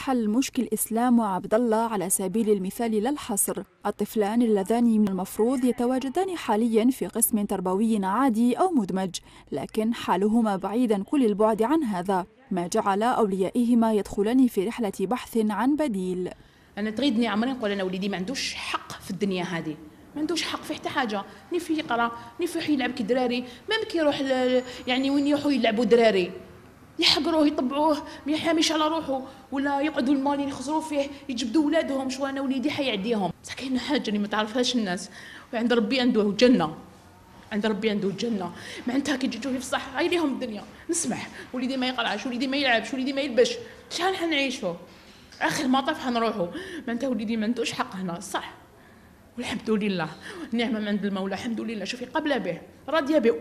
حل مشكل إسلام وعبد الله على سبيل المثال لا الحصر. الطفلان اللذان من المفروض يتواجدان حاليا في قسم تربوي عادي أو مدمج، لكن حالهما بعيدا كل البعد عن هذا، ما جعل أوليائهما يدخلان في رحلة بحث عن بديل. أنا تغيدني عمري نقول أنا وليدي ما عندوش حق في الدنيا هذه، ما عندوش حق في حتى حاجه، ني فيه يقرا ني فيه يلعب كدراري، ميم كي يروح يعني وين يروحوا يلعبوا دراري يحقروه يطبعوه ما يحاميش على روحه، ولا يقعدوا المالين يخسروا فيه يجبدوا ولادهم. شو انا وليدي حيعديهم، بصح كاينه حاجه اللي ما تعرفهاش الناس، وعند ربي عنده جنه، عند ربي عنده الجنه. معناتها كي تجوني في الصح غير ليهم الدنيا نسمح، وليدي ما يقرعش، وليدي ما يلعبش، وليدي ما يلبش، شحال حنعيشوا اخر مطاف حنروحوا. معناتها وليدي ما عندوش حق هنا صح، والحمد لله نعمه من عند المولى، الحمد لله. شوفي قابله به راضيه به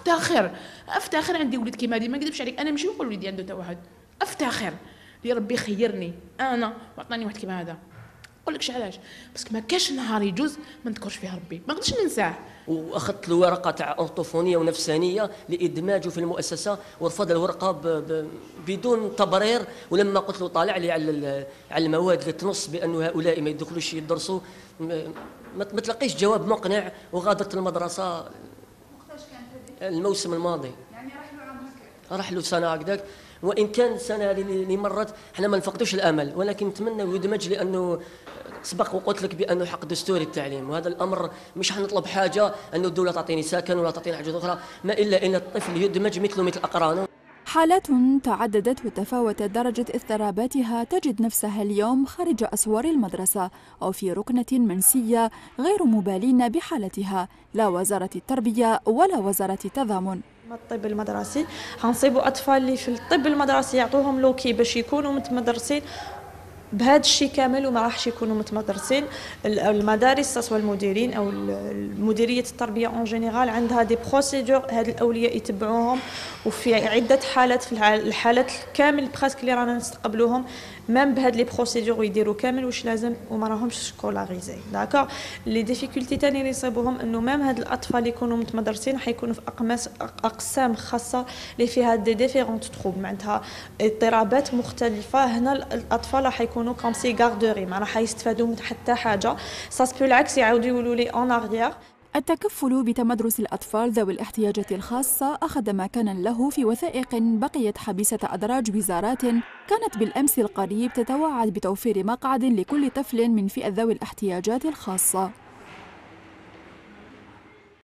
افتخر عندي ولد كيما هذه، ما نكذبش عليك، انا ماشي نقول وليدي عنده توحد، افتخر لي ربي خيرني انا وعطاني واحد كيما هذا. نقول لكش علاش، باسكو ما كاش نهار يجوز ما نذكرش فيه ربي، ما نقدرش ننساه. واخذت له ورقه تاع انطوفونيه ونفسانيه لادماجه في المؤسسه، ورفض الورقه بدون تبرير. ولما قلت له طالع لي على المواد اللي تنص بانه هؤلاء ما يدخلوش يدرسوا، ما تلقيش جواب مقنع، وغادرت المدرسه الموسم الماضي. يعني راح له سنه هكذاك، وان كان السنه اللي مرت احنا ما نفقدوش الامل، ولكن نتمنى يدمج، لانه سبق وقلت لك بانه حق دستوري التعليم، وهذا الامر مش حنطلب حاجه انه الدوله تعطيني سكن ولا تعطيني حاجه اخرى، ما الا ان الطفل يدمج مثله مثل اقرانه. حالات تعددت وتفاوتت درجة اضطراباتها تجد نفسها اليوم خارج أسوار المدرسة أو في ركنة منسية غير مبالين بحالتها، لا وزارة التربية ولا وزارة التضامن. الطب المدرسي حنصيبوا أطفال اللي في الطب المدرسي يعطوهم لوكي باش يكونوا متمدرسين بهذا الشيء كامل، وما راحش يكونوا متمدرسين. المدارس سواء المديرين او مديريه التربيه اون جينيرال عندها دي بروسيدور هاد الاولياء يتبعوهم، وفي عده حالات في الحالات كامل بريسك اللي رانا نستقبلوهم مام بهاد لي بروسيدور ويديروا كامل واش لازم وما راهمش سكولاريزي. داكور لي ديفيكولتي ثاني اللي يصيبوهم انه مام هاد الاطفال اللي يكونوا متمدرسين حيكونوا في اقسام خاصه اللي فيها دي ديفيرونت تروب، معناتها اضطرابات مختلفه. هنا الاطفال راح يكونوا كوم سي غاردوري، ما راح يستفادوا من حتى حاجه، ساس بالعكس يعاودوا يقولوا لي اون اريير. التكفل بتمدرس الأطفال ذوي الاحتياجات الخاصة أخذ مكانا له في وثائق بقيت حبيسة أدراج وزارات كانت بالأمس القريب تتوعد بتوفير مقعد لكل طفل من فئة ذوي الاحتياجات الخاصة.